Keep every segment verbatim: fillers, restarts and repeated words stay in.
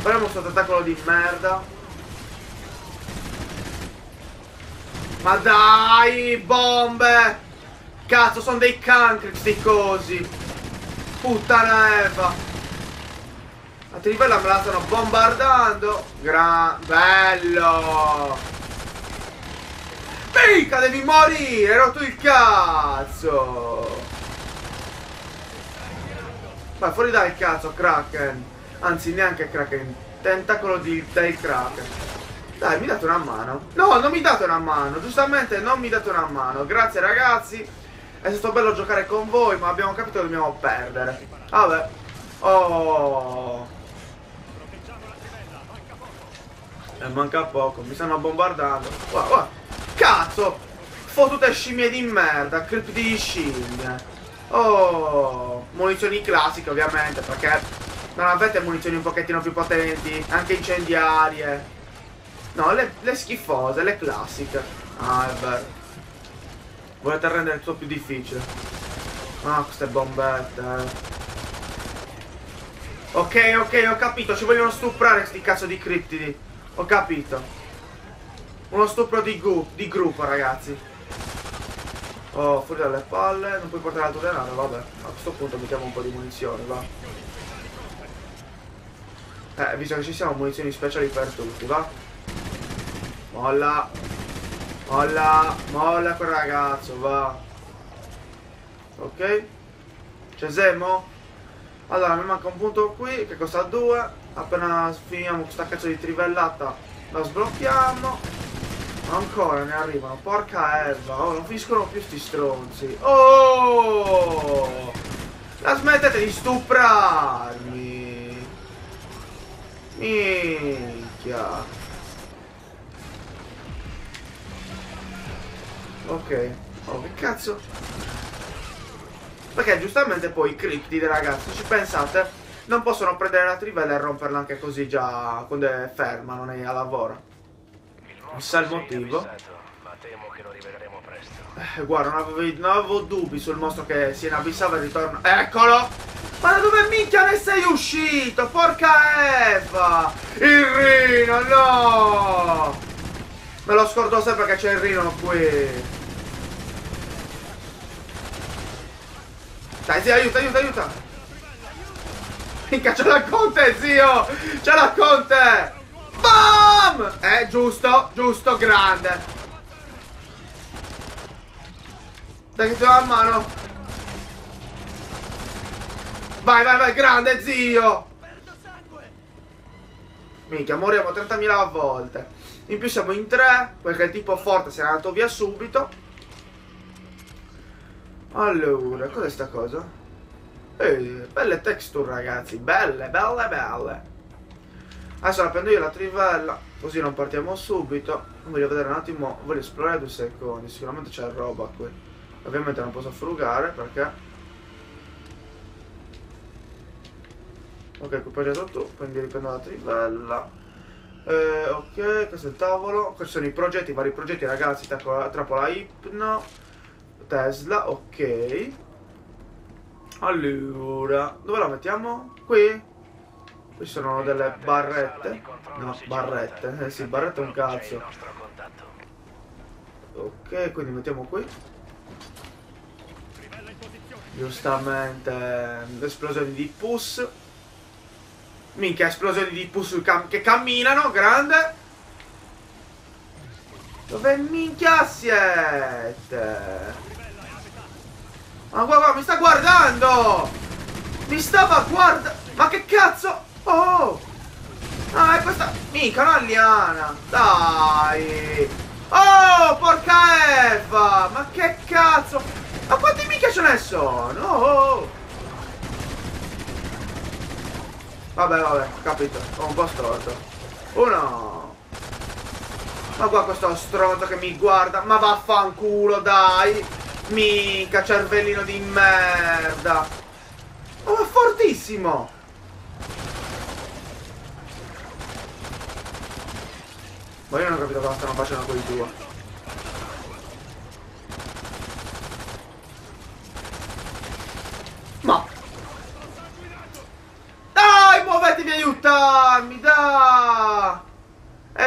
Faremo questo tentacolo di merda. Ma dai, bombe! Cazzo, sono dei cancri sti cosi. Puttana Eva. La trivella me la stanno bombardando. Gran... bello! Mica devi morire, hai rotto il cazzo! Vai fuori dal cazzo, Kraken. Anzi, neanche Kraken. Tentacolo di, del Kraken. Dai, mi date una mano. No, non mi date una mano. Giustamente non mi date una mano. Grazie ragazzi. È stato bello giocare con voi, ma abbiamo capito che dobbiamo perdere. Vabbè. Oh. E manca poco. Mi stanno bombardando. Guarda, guarda. Cazzo. Fottute scimmie di merda. Cripti di scimmie. Oh. Munizioni classiche ovviamente, perché non avete munizioni un pochettino più potenti. Anche incendiarie. No, le, le schifose, le classiche. Ah, è vero. Volete rendere tutto più difficile. Ah, queste bombette. Ok, ok, ho capito. Ci vogliono stuprare questi cazzo di criptidi. Ho capito. Uno stupro di, gu di gruppo, ragazzi. Oh, fuori dalle palle. Non puoi portare altro denaro, vabbè. A questo punto mettiamo un po' di munizioni, va. Eh, visto che ci siamo, munizioni speciali per tutti, va. Molla. Molla. Molla quel ragazzo, va. Ok. C'è Zemo? Allora, mi manca un punto qui che costa due. Appena finiamo questa cazzo di trivellata la sblocchiamo. Ancora ne arrivano. Porca erba. Oh, non finiscono più sti stronzi. Oh! La smettete di stuprarmi. Minchia. Ok. Oh, che cazzo? Perché giustamente poi i criptidi, ragazzi, se ci pensate, non possono prendere la trivella e romperla anche così già quando è ferma, non è a lavoro. Chissà il motivo. Ma temo che lo rivedremo presto. Eh, guarda, non avevo, non avevo dubbi sul mostro che si inabissava e ritorna. Eccolo! Ma da dove minchia ne sei uscito? Porca Eva! Il Rino, no! Me lo scordo sempre che c'è il Rino qui. Dai, zio, aiuta, aiuta, aiuta! Minchia, c'è la Conte, zio! C'è la Conte! Bam! Eh, giusto, giusto, grande. Dai che ti do la mano. Vai, vai, vai, grande, zio! Minchia, moriamo trentamila volte. In più siamo in tre, perché il tipo forte se n'è andato via subito. Allora, cos'è sta cosa? Ehi, belle texture, ragazzi. Belle, belle, belle. Adesso la prendo io la trivella, così non partiamo subito. Voglio vedere un attimo, voglio esplorare due secondi. Sicuramente c'è roba qui. Ovviamente non posso frugare perché... Ok, equipaggiato tu, quindi riprendo la trivella. Eh, ok, questo è il tavolo. Questi sono i progetti, i vari progetti, ragazzi. Trappola, trappola Ipno, Tesla, ok. Allora, dove la mettiamo? Qui? Qui sono delle barrette. No, barrette. Eh sì, barrette è un cazzo. Ok, quindi mettiamo qui. Giustamente. Esplosioni di pus. Minchia, esplosioni di pus cam che camminano, grande. Dove minchia siete? Ma guarda, mi sta guardando! Mi stava guardando! Ma che cazzo? Oh! Ah, è questa... Mica, una liana! Dai! Oh, porca Eva! Ma che cazzo? Ma quanti mica ce ne sono? Oh! Vabbè, vabbè, capito. Ho un po' storto. Uno! Ma guarda questo stronzo che mi guarda! Ma vaffanculo, dai! Mica, cervellino di merda! Oh, è fortissimo! Ma io non ho capito cosa stanno facendo quei due. Ma... Dai, muovetevi, aiutarmi, dai!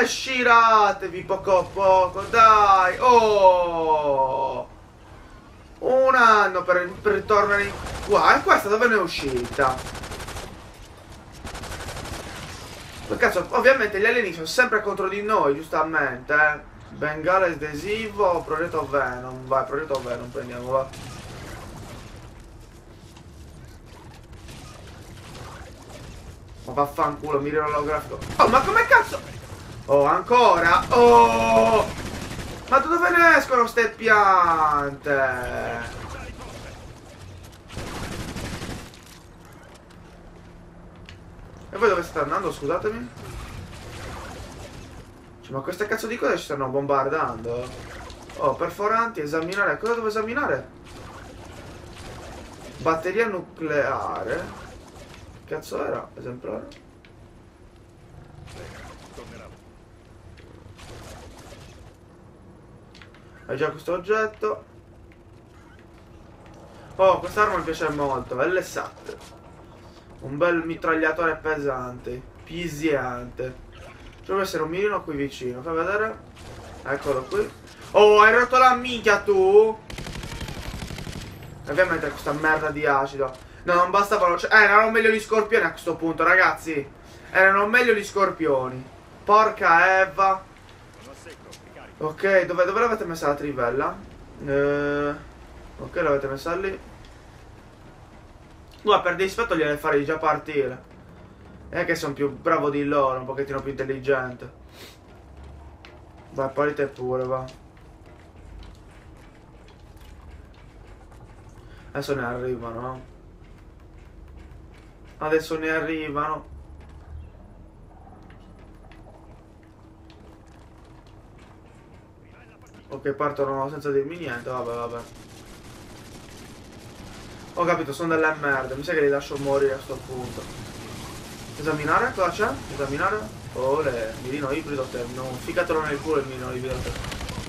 sciratevi poco a poco, dai. Oh, un anno per, per ritornare in qua. E questa dove ne è uscita? Ma cazzo, ovviamente gli alieni sono sempre contro di noi, giustamente, eh. Bengala adesivo, progetto Venom. Vai, progetto Venom, prendiamo, va. Ma vaffanculo, mi olografico. Oh, ma come cazzo? Oh, ancora? Oh! Ma da dove ne escono ste piante? E voi dove state andando, scusatemi? Cioè, ma queste cazzo di cose ci stanno bombardando? Oh, perforanti, esaminare. Cosa devo esaminare? Batteria nucleare. Che cazzo era? Esemplare? Hai già questo oggetto. Oh, quest'arma mi piace molto. L sette. Un bel mitragliatore pesante. Pisiante. Deve essere un mirino qui vicino. Fai vedere. Eccolo qui. Oh, hai rotto la minchia tu. Ovviamente questa merda di acido. No, non bastavano. Eh, erano meglio gli scorpioni a questo punto, ragazzi. Erano meglio gli scorpioni. Porca Eva. Ok, dove, dove l'avete messa la trivella? Eh, ok, l'avete messa lì. Guarda, per dispetto gliele farei già partire. È che sono più bravo di loro, un pochettino più intelligente. Vai, parite pure, va. Adesso ne arrivano, no? Adesso ne arrivano. Ok, partono senza dirmi niente, vabbè, vabbè. Ho capito, sono delle merde, mi sa che li lascio morire a sto punto. Esaminare, cosa c'è? Esaminare. Ole, mirino ibrido te. Non ficatelo nel culo il mirino ibrido te.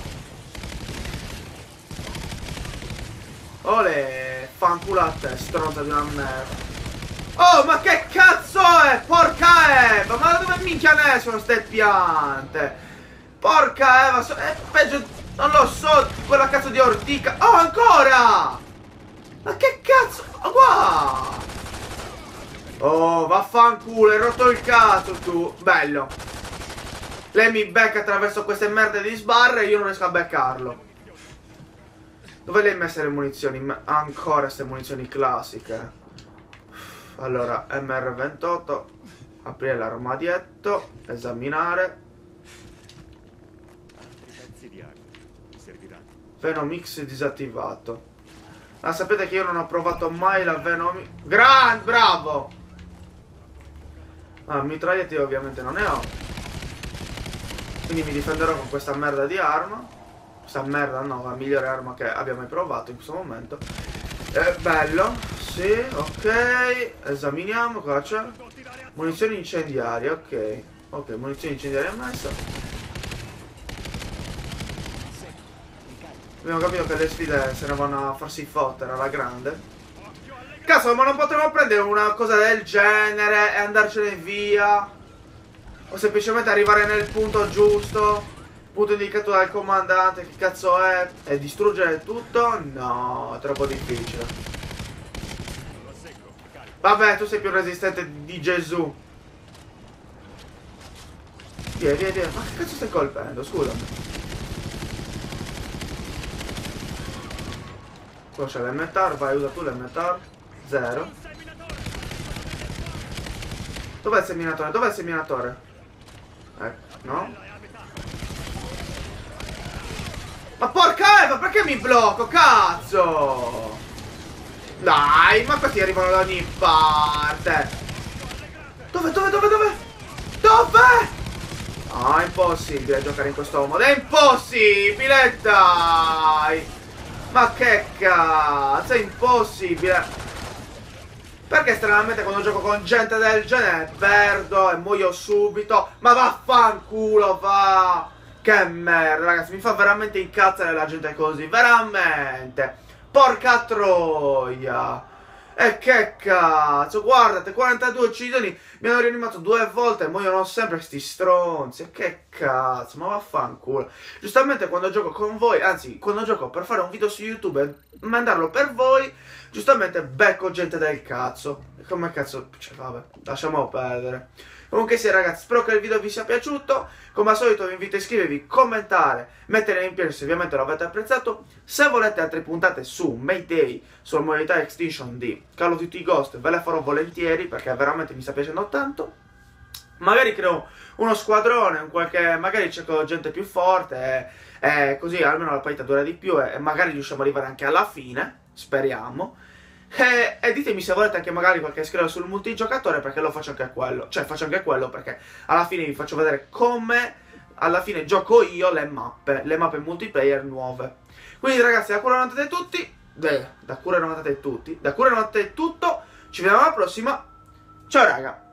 Ole, fanculo a te, stronza di una merda. Oh, ma che cazzo è? Porca Eva, ma da dove minchia ne sono ste piante? Porca Eva, so è peggio, non lo so, quella cazzo di ortica. Oh, ancora! Ma che cazzo? Oh, wow! Oh, vaffanculo, hai rotto il cazzo tu. Bello. Lei mi becca attraverso queste merde di sbarre e io non riesco a beccarlo. Dove le hai messe le munizioni? Ancora queste munizioni classiche. Allora, M R ventotto. Aprire l'armadietto. Esaminare. Venom X disattivato. Ah, sapete che io non ho provato mai la Venom. Gran, bravo! Ah, mitragliati ovviamente non ne ho. Quindi mi difenderò con questa merda di arma. Questa merda no, la migliore arma che abbia mai provato in questo momento. Eh, bello. Sì, ok. Esaminiamo, cosa c'è? Munizioni incendiarie, ok. Ok, munizioni incendiarie messa. Abbiamo capito che le sfide se ne vanno a farsi fottere alla grande. Cazzo, ma non potremmo prendere una cosa del genere e andarcene via? O semplicemente arrivare nel punto giusto, punto indicato dal comandante, che cazzo è, e distruggere tutto? No, è troppo difficile. Vabbè, tu sei più resistente di Gesù. Via, via, via. Ma che cazzo stai colpendo? Scusami. Qua c'è l'M-Tar, vai, usa tu l'M-Tar. Zero. Dov'è il seminatore? Dov'è il seminatore? Ecco, no? Ma porca Eva, perché mi blocco? Cazzo! Dai, ma questi arrivano da ogni parte. Dove, dove, dove, dove? Dove? Ah, è impossibile giocare in questo modo. È impossibile, dai! Ma che cazzo, è impossibile. Perché stranamente quando gioco con gente del genere perdo e muoio subito. Ma vaffanculo, va. Che merda, ragazzi, mi fa veramente incazzare la gente così. Veramente. Porca troia. E che cazzo, guardate, quarantadue uccisioni, mi hanno rianimato due volte e muoiono sempre sti stronzi. E che cazzo, ma vaffanculo. Giustamente quando gioco con voi, anzi, quando gioco per fare un video su YouTube e mandarlo per voi, giustamente becco gente del cazzo. E come cazzo, cioè vabbè, lasciamo perdere. Comunque sì ragazzi, spero che il video vi sia piaciuto. Come al solito vi invito a iscrivervi, commentare, mettere in piedi se ovviamente l'avete apprezzato. Se volete altre puntate su Mayday, sulla modalità Extinction di Call of Duty Ghost, ve le farò volentieri perché veramente mi sta piacendo tanto. Magari creo uno squadrone, un qualche, magari cerco gente più forte e, e così almeno la partita dura di più e, e magari riusciamo ad arrivare anche alla fine, speriamo. E, e ditemi se volete anche magari qualche scrivo sul multigiocatore perché lo faccio anche quello. Cioè faccio anche quello perché alla fine vi faccio vedere come alla fine gioco io le mappe, le mappe multiplayer nuove. Quindi ragazzi, da cura notate tutti, beh, da cura notate tutti, da cura notate tutto, ci vediamo alla prossima, ciao raga.